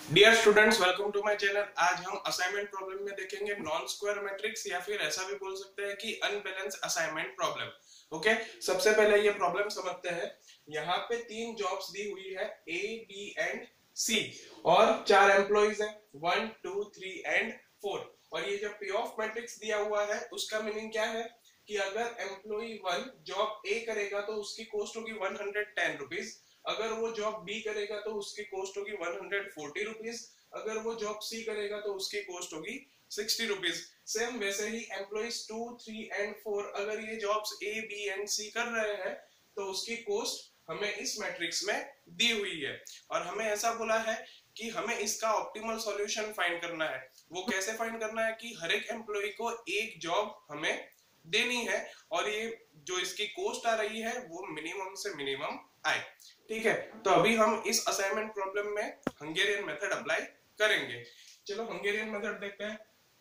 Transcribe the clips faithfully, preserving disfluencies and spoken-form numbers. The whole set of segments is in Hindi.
Dear students, welcome to my channel. आज हम असाइनमेंट प्रॉब्लम में देखेंगे नॉन स्क्वायर मैट्रिक्स, या फिर ऐसा भी बोल सकते हैं कि अनबैलेंस असाइनमेंट प्रॉब्लम। ओके, सबसे पहले ये प्रॉब्लम समझते हैं। यहाँ पे तीन जॉब्स दी हुई है, ए बी एंड सी, और चार एम्प्लॉइज हैं, one two three and four. और ये जो पे ऑफ मैट्रिक्स दिया हुआ है उसका मीनिंग क्या है कि अगर एम्प्लॉय वन जॉब ए करेगा तो उसकी कॉस्ट होगी वन हंड्रेड टेन रुपीज, अगर वो जॉब बी करेगा तो उसकी कॉस्ट होगी वन हंड्रेड फोर्टी रुपीज, अगर वो जॉब सी करेगा तो उसकी कॉस्ट होगी सिक्सटी रुपीज। सेम वैसे ही employees two three and four, अगर ये jobs A B and C कर रहे हैं तो उसकी कॉस्ट हमें इस मैट्रिक्स में दी हुई है। और हमें ऐसा बोला है कि हमें इसका ऑप्टिमल सॉल्यूशन फाइंड करना है। वो कैसे फाइंड करना है कि हर एक एम्प्लॉय को एक जॉब हमें देनी है और ये जो इसकी कॉस्ट आ रही है वो मिनिमम से मिनिमम आए। ठीक है, तो अभी हम इस असाइनमेंट प्रॉब्लम में हंगेरियन मेथड अप्लाई करेंगे। चलो हंगेरियन मेथड देखते हैं।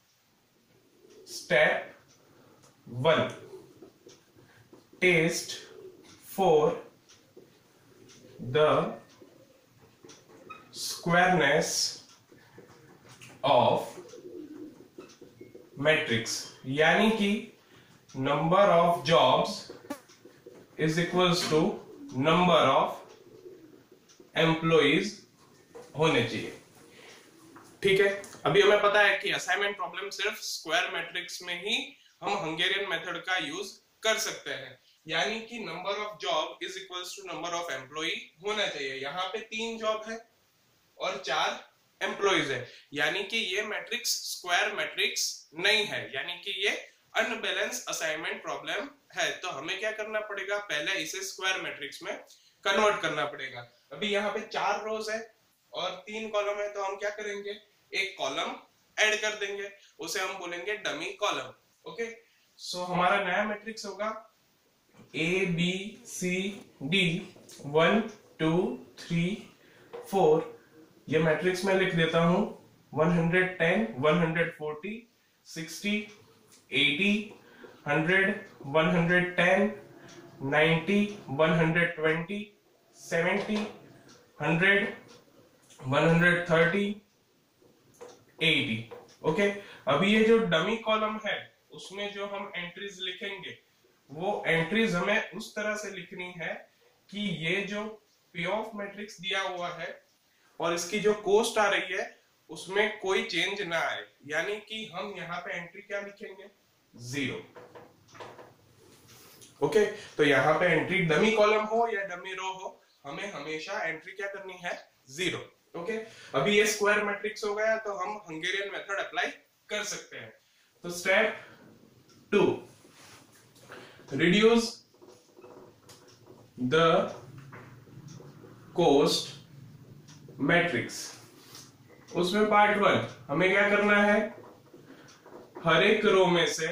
Step one, test for the squareness of matrix, यानी कि number of jobs is equals to number of employees होने चाहिए। ठीक है, अभी हमें पता है कि असाइनमेंट प्रॉब्लम सिर्फ स्क्वायर मैट्रिक्स में ही हम हंगेरियन मेथड का यूज कर सकते हैं, यानी कि number of job is equals to number of employee होना चाहिए। यहाँ पे तीन जॉब है और चार एम्प्लॉइज है, यानी कि ये मैट्रिक्स स्क्वायर मैट्रिक्स नहीं है, यानी कि ये अनबैलेंस असाइनमेंट प्रॉब्लम है। तो हमें क्या करना पड़ेगा, पहले इसे स्क्वायर मैट्रिक्स में कन्वर्ट करना पड़ेगा। अभी यहाँ पे चार रोज है और तीन कॉलम है, तो हम क्या करेंगे, एक कॉलम ऐड कर देंगे, उसे हम बोलेंगे डमी कॉलम। ओके, सो हमारा नया मैट्रिक्स होगा A B C D, one two three four. ये मैट्रिक्स में लिख देता हूं, one hundred ten, one hundred forty, sixty, eighty, hundred, one hundred ten, ninety, one hundred twenty, seventy, hundred, one hundred thirty, eighty. Okay, अभी ये जो डमी कॉलम है उसमें जो हम एंट्रीज लिखेंगे वो एंट्रीज हमें उस तरह से लिखनी है कि ये जो पे ऑफ मैट्रिक्स दिया हुआ है और इसकी जो कॉस्ट आ रही है उसमें कोई चेंज ना आए, यानी कि हम यहाँ पे एंट्री क्या लिखेंगे, जीरो। ओके, तो यहाँ पे एंट्री डमी कॉलम हो या डमी रो हो, हमें हमेशा एंट्री क्या करनी है, जीरो। ओके, अभी ये स्क्वायर मैट्रिक्स हो गया तो हम हंगेरियन मेथड अप्लाई कर सकते हैं। तो step two, reduce the cost matrix. उसमें पार्ट वन हमें क्या करना है, हर एक रो में से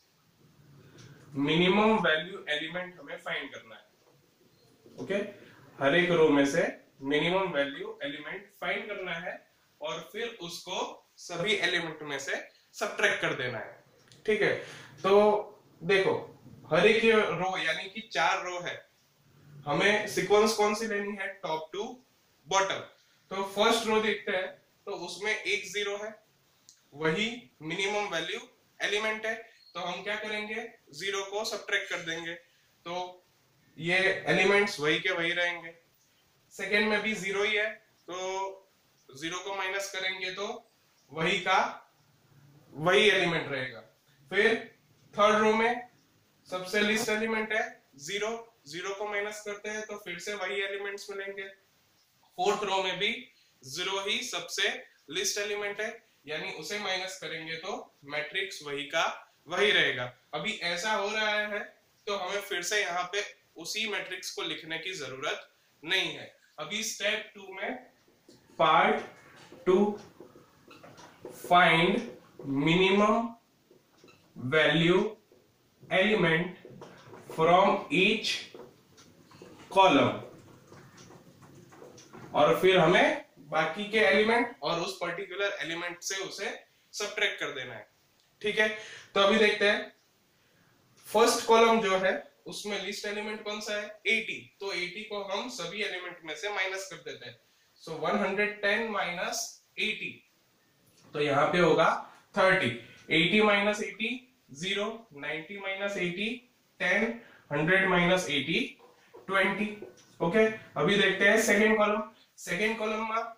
मिनिमम वैल्यू एलिमेंट हमें फाइंड करना है। ओके, हर एक रो में से मिनिमम वैल्यू एलिमेंट फाइंड करना है और फिर उसको सभी एलिमेंट में से सबट्रैक्ट कर देना है। ठीक है, तो देखो हर एक रो यानी कि चार रो है, हमें सीक्वेंस कौन सी लेनी है, टॉप टू बॉटम। तो फर्स्ट रो देखते हैं, तो उसमें एक जीरो है, वही मिनिमम वैल्यू एलिमेंट है, तो हम क्या करेंगे, जीरो को सबट्रैक्ट कर देंगे, तो ये एलिमेंट्स वही के वही रहेंगे। सेकेंड में भी जीरो ही है, तो जीरो को माइनस करेंगे तो वही का वही एलिमेंट रहेगा। फिर थर्ड रो में सबसे लिस्ट एलिमेंट है जीरो, जीरो को माइनस करते हैं तो फिर से वही एलिमेंट्स मिलेंगे। फोर्थ रो में भी जीरो ही सबसे लिस्ट एलिमेंट है, यानी उसे माइनस करेंगे तो मैट्रिक्स वही का वही रहेगा। अभी ऐसा हो रहा है तो हमें फिर से यहाँ पे उसी मैट्रिक्स को लिखने की जरूरत नहीं है। अभी स्टेप टू में part two, find minimum value element from each column, और फिर हमें बाकी के एलिमेंट और उस पर्टिकुलर एलिमेंट से उसे सबट्रैक्ट कर देना है। ठीक है, तो अभी देखते हैं। फर्स्ट कॉलम जो है उसमें लिस्ट एलिमेंट कौन सा है, अस्सी, तो अस्सी को हम सभी एलिमेंट में से माइनस कर देते हैं। So one hundred ten minus अस्सी, तो यहाँ पे होगा तीस, अस्सी माइनस अस्सी जीरो, नब्बे माइनस अस्सी टेन, हंड्रेड माइनस अस्सी बीस। ओके, अभी देखते हैं सेकेंड कॉलम। सेकेंड कॉलम में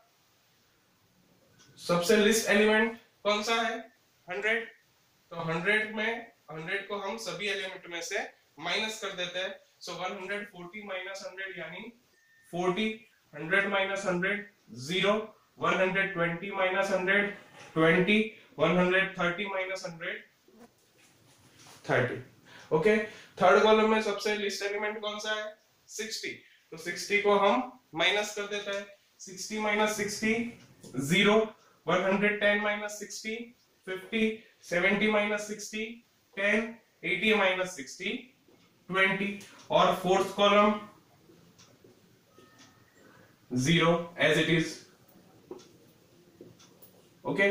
सबसे लिस्ट एलिमेंट कौन सा है? हंड्रेड। तो हंड्रेड में हंड्रेड को हम सभी एलिमेंट में से माइनस कर देते हैं। So one hundred forty minus hundred यानी चालीस, hundred minus hundred zero, one hundred twenty minus hundred twenty, one hundred thirty minus hundred thirty. Okay, third column में सबसे लिस्ट एलिमेंट कौन सा है? साठ। तो साठ को हम माइनस कर देते हैं। साठ माइनस साठ zero, one hundred ten minus साठ फिफ्टी, सेवेंटी माइनस साठ टेन, अस्सी माइनस साठ बीस। और fourth column zero as it is. Okay,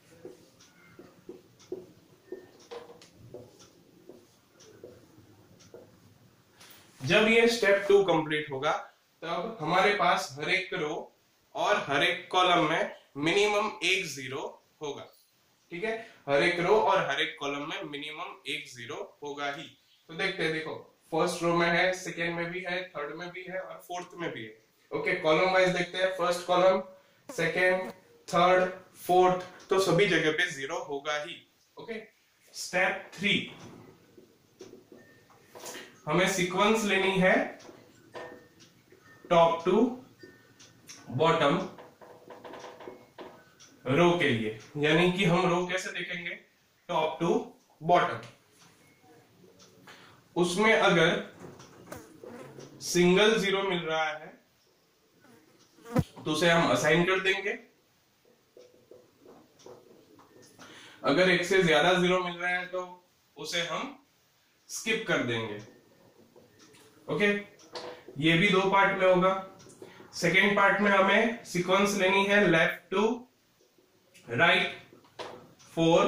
जब ये स्टेप टू कंप्लीट होगा तब हमारे पास हर एक रो और हर एक कॉलम में मिनिमम एक जीरो होगा। ठीक है, हर एक रो और हर एक कॉलम में मिनिमम एक जीरो होगा ही। तो देखते हैं, देखो फर्स्ट रो में है, सेकेंड में भी है, थर्ड में भी है और फोर्थ में भी है। ओके, कॉलम वाइज देखते हैं। First column, second, third, fourth, तो सभी जगह पे जीरो होगा ही। ओके, स्टेप थ्री, हमें सीक्वेंस लेनी है टॉप टू बॉटम रो के लिए। यानी कि हम रो कैसे देखेंगे? Top to bottom. उसमें अगर सिंगल जीरो मिल रहा है तो उसे हम असाइन कर देंगे। अगर एक से ज्यादा जीरो मिल रहा है तो उसे हम स्किप कर देंगे। ओके, ये भी दो पार्ट में होगा। सेकेंड पार्ट में हमें सीक्वेंस लेनी है left to right four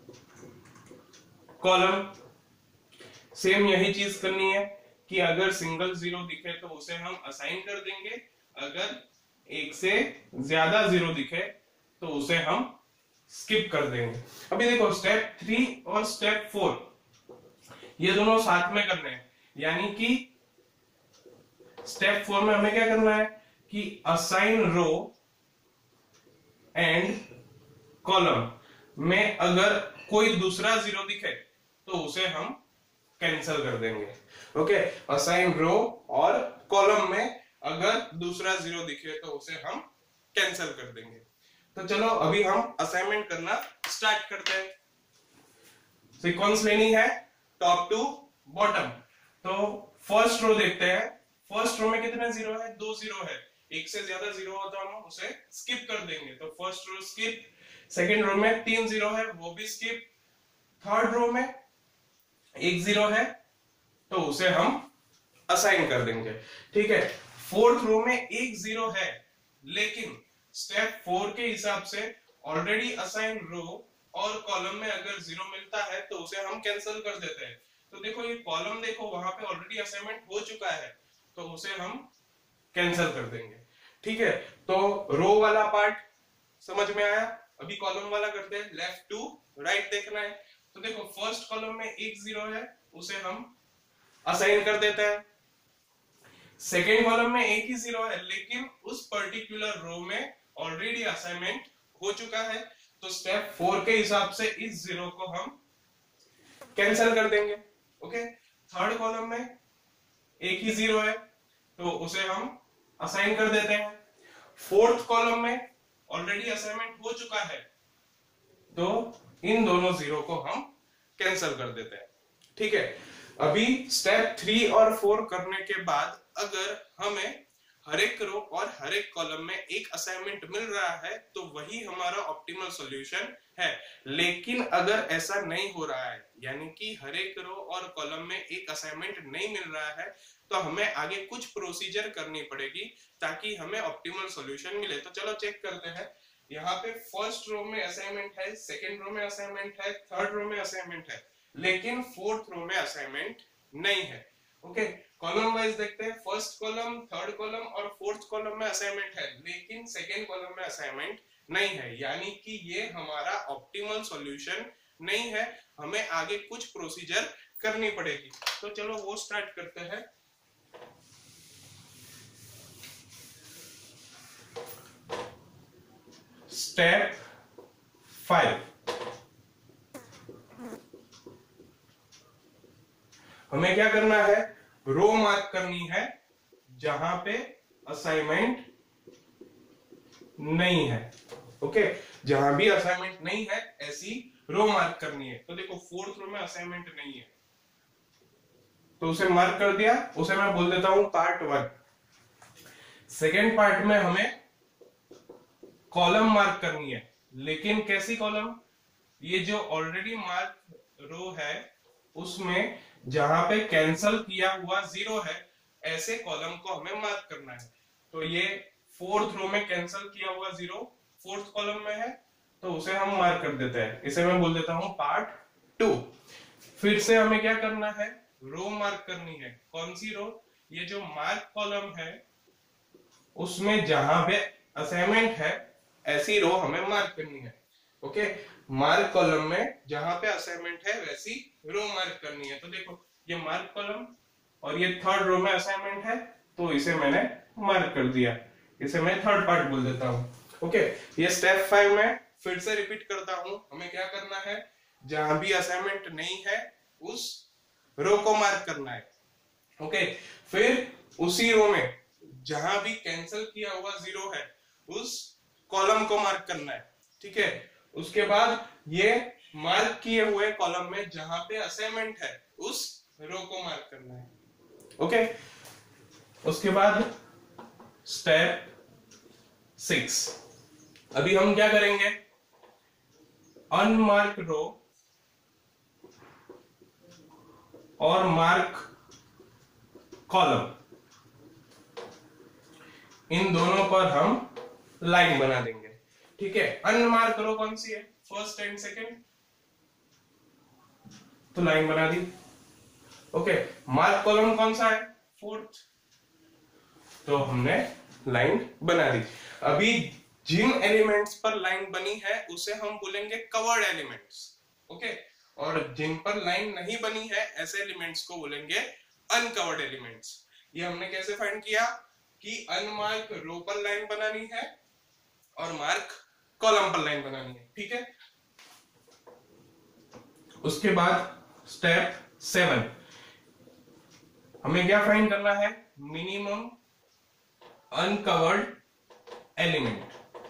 column. Same यही चीज करनी है कि अगर सिंगल जीरो दिखे तो उसे हम असाइन कर देंगे, अगर एक से ज्यादा जीरो दिखे तो उसे हम स्किप कर देंगे। अभी देखो स्टेप थ्री और स्टेप फोर ये दोनों साथ में करने हैं। यानी कि स्टेप फोर में हमें क्या करना है कि असाइन रो एंड कॉलम में अगर कोई दूसरा जीरो दिखे तो उसे हम कैंसिल कर देंगे। ओके, असाइन रो और कॉलम में अगर दूसरा जीरो दिखे तो उसे हम कैंसिल कर देंगे। तो चलो अभी हम असाइनमेंट करना स्टार्ट करते हैं। सीक्वेंस लेनी है टॉप टू बॉटम। तो फर्स्ट रो देखते हैं। फर्स्ट रो में कितने जीरो है? दो जीरो है। एक से ज्यादा जीरो हो तो हम उसे स्किप कर देंगे, तो first row skip. Second row में तीन जीरो है, वो भी स्किप। थर्ड रो में एक जीरो है तो उसे हम असाइन कर देंगे। ठीक है, फोर्थ रो में एक जीरो है लेकिन स्टेप फोर के हिसाब से ऑलरेडी असाइन रो और कॉलम में अगर जीरो मिलता है तो उसे हम कैंसिल कर देते हैं। तो देखो ये कॉलम देखो वहां पे ऑलरेडी असाइनमेंट हो चुका है तो उसे हम कैंसिल कर देंगे। ठीक है, तो रो वाला पार्ट समझ में आया। अभी कॉलम वाला करते हैं। लेफ्ट टू राइट देखना है। तो देखो फर्स्ट कॉलम में एक जीरो है, उसे हम असाइन कर देते हैं। सेकेंड कॉलम में एक ही जीरो है लेकिन उस पर्टिकुलर रो में ऑलरेडी असाइनमेंट हो चुका है, तो स्टेप फोर के हिसाब से इस जीरो को हम कैंसिल कर देंगे। ओके, थर्ड कॉलम में एक ही जीरो है तो उसे हम असाइन कर देते हैं। फोर्थ कॉलम में ऑलरेडी असाइनमेंट हो चुका है तो इन दोनों जीरो को हम कैंसिल कर देते हैं। ठीक है, अभी स्टेप थ्री और फोर करने के बाद अगर हमें हर एक रो और हर एक कॉलम में एक असाइनमेंट मिल रहा है तो वही हमारा ऑप्टिमल सॉल्यूशन है। लेकिन अगर ऐसा नहीं हो रहा है, यानी कि हर एक रो और कॉलम में एक असाइनमेंट नहीं मिल रहा है, तो हमें आगे कुछ प्रोसीजर करनी पड़ेगी ताकि हमें ऑप्टिमल सॉल्यूशन मिले। तो चलो चेक करते हैं। यहाँ पे फर्स्ट रो में असाइनमेंट है, सेकेंड रो में असाइनमेंट है, थर्ड रो में असाइनमेंट है, लेकिन फोर्थ रो में असाइनमेंट नहीं है। ओके, कॉलम वाइज देखते हैं, फर्स्ट कॉलम, थर्ड कॉलम और फोर्थ कॉलम में असाइनमेंट है, लेकिन सेकेंड कॉलम में असाइनमेंट नहीं है, यानी कि ये हमारा ऑप्टिमल सॉल्यूशन नहीं है, हमें आगे कुछ प्रोसीजर करनी पड़ेगी। तो चलो वो स्टार्ट करते हैं। स्टेप फाइव, हमें क्या करना है, रो मार्क करनी है जहां पे असाइनमेंट नहीं है। ओके, जहां भी असाइनमेंट नहीं है ऐसी रो मार्क करनी है। तो देखो फोर्थ रो में असाइनमेंट नहीं है तो उसे मार्क कर दिया, उसे मैं बोल देता हूं पार्ट वन। सेकेंड पार्ट में हमें कॉलम मार्क करनी है, लेकिन कैसी कॉलम, ये जो ऑलरेडी मार्क रो है उसमें जहां पे कैंसल किया हुआ जीरो है ऐसे कॉलम को हमें मार्क करना है। तो ये फोर्थ रो में कैंसल किया हुआ जीरो फोर्थ कॉलम में है तो उसे हम मार्क कर देते हैं, इसे मैं बोल देता हूं पार्ट टू। फिर से हमें क्या करना है, रो मार्क करनी है। कौन सी रो, ये जो मार्क कॉलम है उसमें जहां पे असाइनमेंट है ऐसी रो हमें मार्क करनी है। ओके, मार्क कॉलम में जहां पे असाइनमेंट है वैसी रो मार्क करनी है। तो देखो ये मार्क कॉलम और ये थर्ड रो में असाइनमेंट है तो इसे मैंने मार्क कर दिया, इसे मैं थर्ड पार्ट बोल देता हूं। ओके, ये स्टेप फाइव में फिर से रिपीट करता हूं, हमें क्या करना है, जहां भी असाइनमेंट नहीं है उस रो को मार्क करना है। ओके, फिर उसी रो में जहां भी कैंसिल किया हुआ जीरो है उस कॉलम को मार्क करना है। ठीक है, उसके बाद ये मार्क किए हुए कॉलम में जहां पे असाइनमेंट है उस रो को मार्क करना है। ओके, उसके बाद स्टेप सिक्स, अभी हम क्या करेंगे, अनमार्क रो और मार्क कॉलम इन दोनों पर हम लाइन बना देंगे। ठीक है, अनमार्क रो कौन सी है, फर्स्ट एंड सेकंड, तो लाइन बना दी। ओके, मार्क कॉलम कौन सा है, फोर्थ, तो हमने लाइन बना दी। अभी जिन एलिमेंट्स पर लाइन बनी है उसे हम बोलेंगे कवर्ड एलिमेंट्स। ओके, और जिन पर लाइन नहीं बनी है ऐसे एलिमेंट्स को बोलेंगे अनकवर्ड एलिमेंट्स। ये हमने कैसे फाइंड किया कि अनमार्क रो पर लाइन बनानी है और मार्क कॉलम पर लाइन बनानी है। ठीक है, उसके बाद स्टेप सेवन, हमें क्या फाइंड करना है, मिनिमम अनकवर्ड एलिमेंट।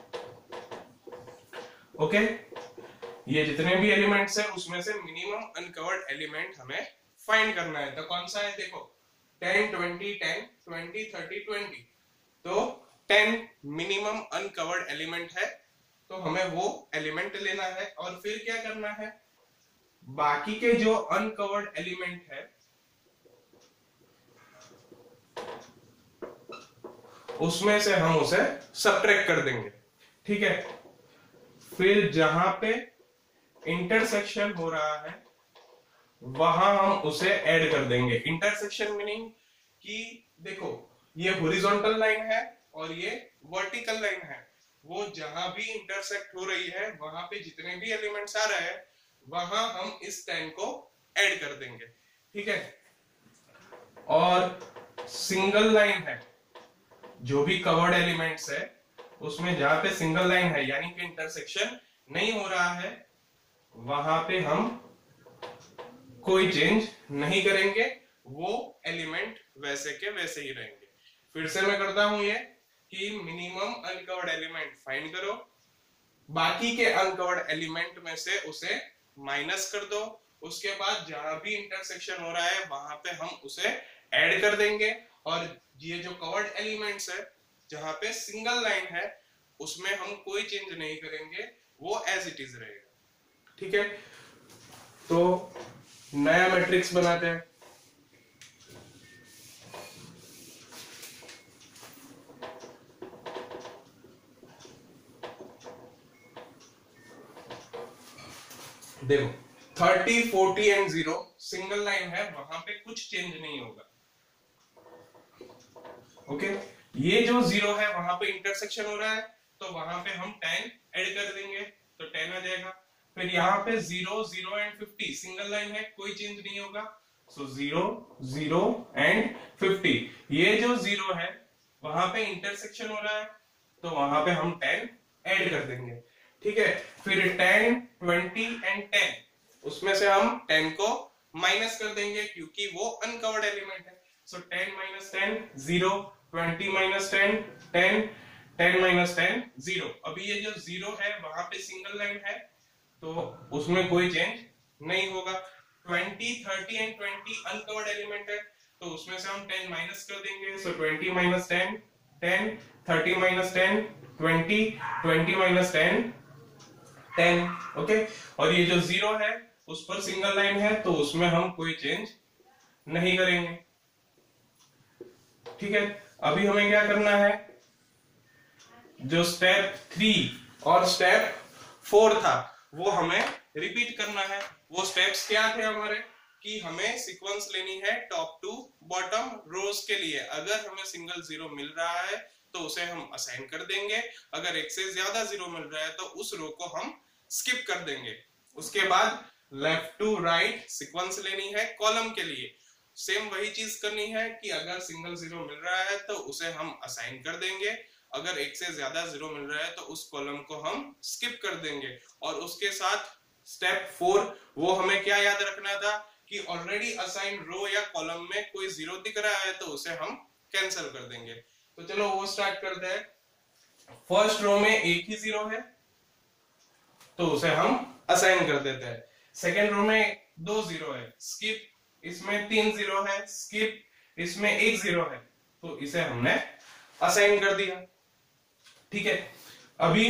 ओके, ये जितने भी एलिमेंट्स हैं उसमें से मिनिमम अनकवर्ड एलिमेंट हमें फाइंड करना है। तो कौन सा है, देखो ten twenty ten twenty thirty twenty, तो टेन मिनिमम अनकवर्ड एलिमेंट है तो हमें वो एलिमेंट लेना है। और फिर क्या करना है, बाकी के जो अनकवर्ड एलिमेंट है उसमें से हम उसे सब्ट्रैक्ट कर देंगे। ठीक है, फिर जहां पे इंटरसेक्शन हो रहा है वहां हम उसे ऐड कर देंगे। इंटरसेक्शन मीनिंग कि देखो ये हॉरिजॉन्टल लाइन है और ये वर्टिकल लाइन है, वो जहां भी इंटरसेक्ट हो रही है वहां पे जितने भी एलिमेंट्स आ रहे हैं वहां हम इस टेन को ऐड कर देंगे। ठीक है, और सिंगल लाइन है, जो भी कवर्ड एलिमेंट्स है उसमें जहां पे सिंगल लाइन है यानी कि इंटरसेक्शन नहीं हो रहा है वहां पे हम कोई चेंज नहीं करेंगे, वो एलिमेंट वैसे के वैसे ही रहेंगे। फिर से मैं करता हूं ये कि मिनिमम अनकवर्ड एलिमेंट फाइंड करो, बाकी के अनकवर्ड एलिमेंट में से उसे माइनस कर दो, उसके बाद जहां भी इंटरसेक्शन हो रहा है वहां पे हम उसे ऐड कर देंगे, और ये जो कवर्ड एलिमेंट्स है जहां पे सिंगल लाइन है उसमें हम कोई चेंज नहीं करेंगे, वो एज इट इज रहेगा। ठीक है, तो नया मैट्रिक्स बनाते हैं। देखो thirty forty and zero single line है, वहां पे कुछ चेंज नहीं होगा। ओके, ये जो जीरो है वहां पे इंटरसेक्शन हो रहा है, तो वहां पे हम टेन ऐड कर देंगे तो टेन आ जाएगा। फिर यहाँ पे zero zero and fifty single line है, कोई चेंज नहीं होगा, so zero zero and fifty. ये जो जीरो है वहां पे इंटरसेक्शन हो रहा है, तो वहां पे हम टेन ऐड कर देंगे, ठीक है। फिर टेन ट्वेंटी एंड टेन, उसमें से हम टेन को माइनस कर देंगे क्योंकि वो अनकवर्ड एलिमेंट है, so ten minus ten zero, twenty minus ten ten, ten minus ten zero. अभी ये जो जीरो है वहां पे सिंगल लाइन है, तो उसमें कोई चेंज नहीं होगा। Twenty thirty and twenty uncovered element है, तो उसमें से हम टेन माइनस कर देंगे, so twenty minus ten ten, thirty minus ten twenty, twenty minus ten ten, okay. और ये जो जीरो है उस पर सिंगल लाइन है, तो उसमें हम कोई चेंज नहीं करेंगे, ठीक है। अभी हमें क्या करना है, जो स्टेप थ्री और स्टेप फोर था वो हमें रिपीट करना है। वो स्टेप्स क्या थे हमारे, कि हमें सीक्वेंस लेनी है टॉप टू बॉटम रोज के लिए। अगर हमें सिंगल जीरो मिल रहा है तो उसे हम असाइन कर देंगे, अगर एक से ज्यादा जीरो मिल रहा है तो उस रो को हम स्किप कर देंगे। उसके बाद लेफ्ट टू राइट सीक्वेंस लेनी है कॉलम के लिए। सेम वही चीज करनी है कि अगर सिंगल जीरो मिल रहा है तो उसे हम असाइन कर देंगे, अगर एक से ज्यादा जीरो मिल रहा है तो उस कॉलम को हम स्किप कर देंगे। और उसके साथ स्टेप फोर, वो हमें क्या याद रखना था कि ऑलरेडी असाइन रो या कॉलम में कोई जीरो दिख रहा है तो उसे हम कैंसिल कर देंगे। तो चलो वो स्टार्ट करते हैं। फर्स्ट रो में एक ही जीरो है तो उसे हम असाइन कर देते हैं। सेकेंड रो में दो जीरो है, स्किप। इसमें तीन जीरो है, स्किप। इसमें एक जीरो है, तो इसे हमने असाइन कर दिया, ठीक है। अभी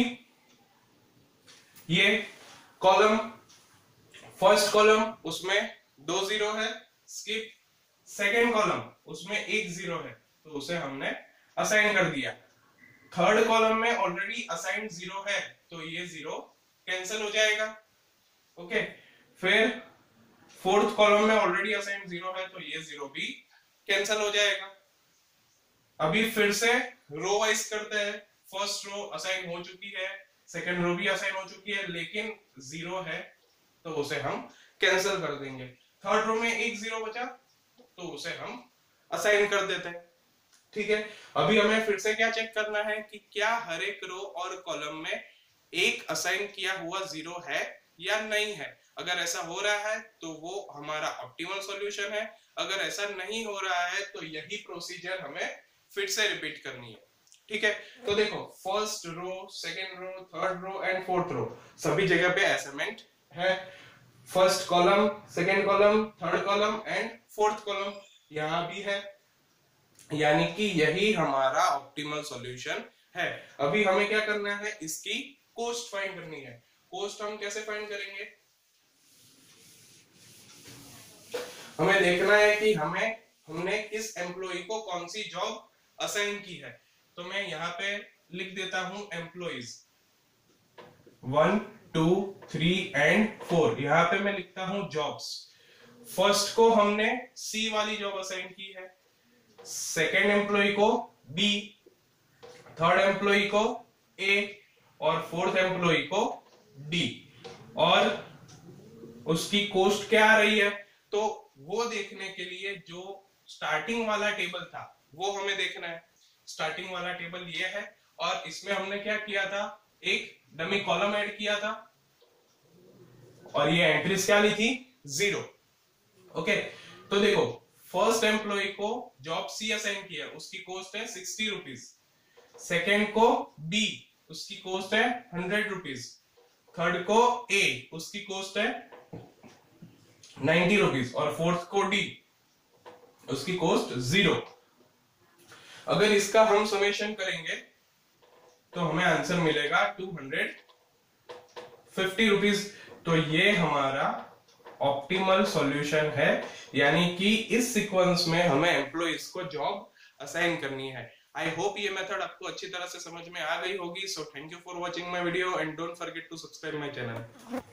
ये कॉलम, फर्स्ट कॉलम उसमें दो जीरो है, स्किप। सेकेंड कॉलम उसमें एक जीरो है, तो उसे हमने असाइन कर दिया। थर्ड कॉलम में ऑलरेडी असाइन जीरो है, तो ये जीरो कैंसिल हो जाएगा, ओके। फिर फोर्थ कॉलम में ऑलरेडी असाइन जीरो है, तो ये जीरो भी कैंसिल हो जाएगा। अभी फिर से रो वाइज करते हैं। फर्स्ट रो असाइन हो चुकी है, सेकंड रो भी असाइन हो चुकी है, लेकिन जीरो है तो उसे हम कैंसिल कर देंगे। थर्ड रो में एक जीरो बचा तो उसे हम असाइन कर देते हैं, ठीक है। अभी हमें फिर से क्या चेक करना है कि क्या हर एक रो और कॉलम में एक असाइन किया हुआ जीरो है या नहीं है। अगर ऐसा हो रहा है तो वो हमारा ऑप्टिमल सॉल्यूशन है, अगर ऐसा नहीं हो रहा है तो यही प्रोसीजर हमें फिर से रिपीट करनी है, ठीक है। तो देखो, first row, second row, third row and fourth row सभी जगह पे असाइनमेंट है। First column, second column, third column and fourth column यहां भी है, यानी कि यही हमारा ऑप्टिमल सॉल्यूशन है। अभी हमें क्या करना है, इसकी कोस्ट फाइंड करनी है। कोस्ट हम कैसे फाइंड करेंगे, हमें देखना है कि हमें हमने किस एम्प्लॉय को कौन सी जॉब असाइन की है। तो मैं यहाँ पे लिख देता हूं employees one two three and four. यहाँ पे मैं लिखता हूं जॉब्स। फर्स्ट को हमने सी वाली जॉब असाइन की है, सेकेंड एम्प्लॉय को बी, थर्ड एम्प्लॉय को ए और फोर्थ एम्प्लॉय को डी। और उसकी कोस्ट क्या आ रही है, तो वो देखने के लिए जो स्टार्टिंग वाला टेबल था वो हमें देखना है। स्टार्टिंग वाला टेबल ये है, और इसमें हमने क्या किया था, एक डमी कॉलम ऐड किया था और ये एंट्रीज क्या ली थी, जीरो, ओके। तो देखो, फर्स्ट एम्प्लॉय को जॉब सी असाइन किया, उसकी कॉस्ट है सिक्सटी रुपीज। सेकेंड को बी, उसकी कॉस्ट है हंड्रेड रुपीज। थर्ड को ए, उसकी कॉस्ट है नाइन्टी रुपीज और फोर्थ को डी, उसकी कॉस्ट जीरो। अगर इसका हम समेशन करेंगे तो हमें आंसर मिलेगा टू हंड्रेड फिफ्टी रुपीज। तो ये हमारा ऑप्टिमल सॉल्यूशन है, यानी कि इस सीक्वेंस में हमें एम्प्लॉइज को जॉब असाइन करनी है। आई होप ये मेथड आपको अच्छी तरह से समझ में आ गई होगी। So thank you for watching my video and don't forget to subscribe my channel.